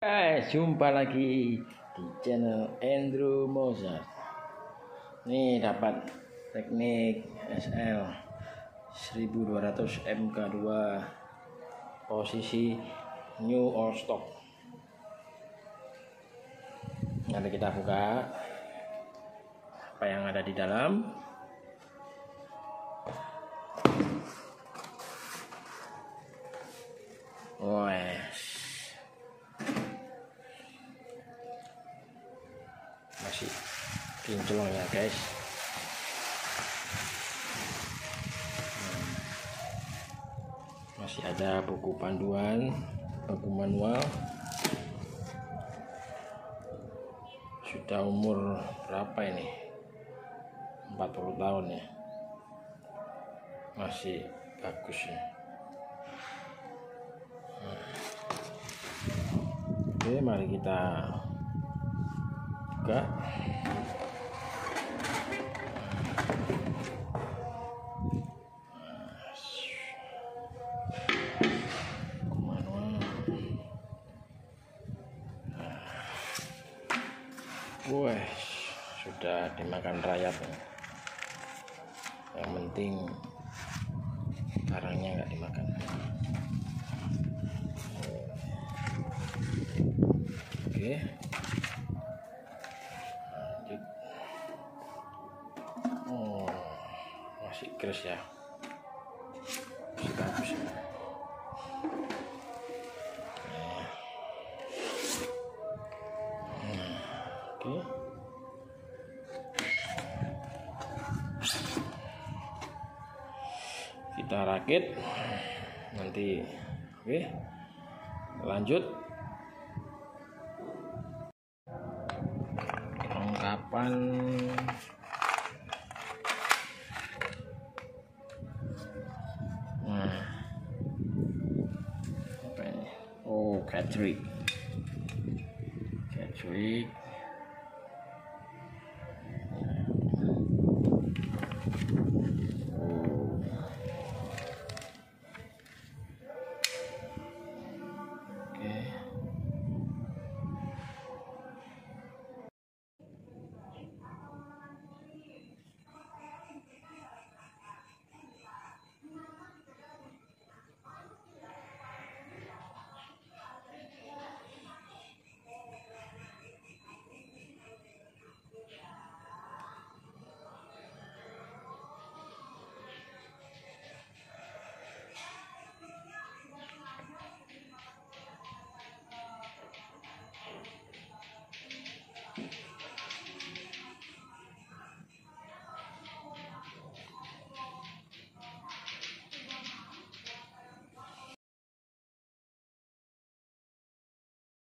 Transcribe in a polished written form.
Jumpa lagi di channel Andrew Mozart. Nih dapat Technics SL-1200 MK 2 posisi new all stock. Nanti kita buka apa yang ada di dalam. Masih kinclong ya guys. Masih ada buku panduan, buku manual. Sudah umur berapa ini? 40 tahun ya. Masih bagus ya. Oke, mari kita buka. Wah, sudah dimakan rayap. Yang penting barangnya nggak dimakan. Oke, lanjut. Masih keras ya, masih bagus ya. Oke, kita rakit nanti. Oke, lanjut. Kelengkapan apa ini? Oh, catering.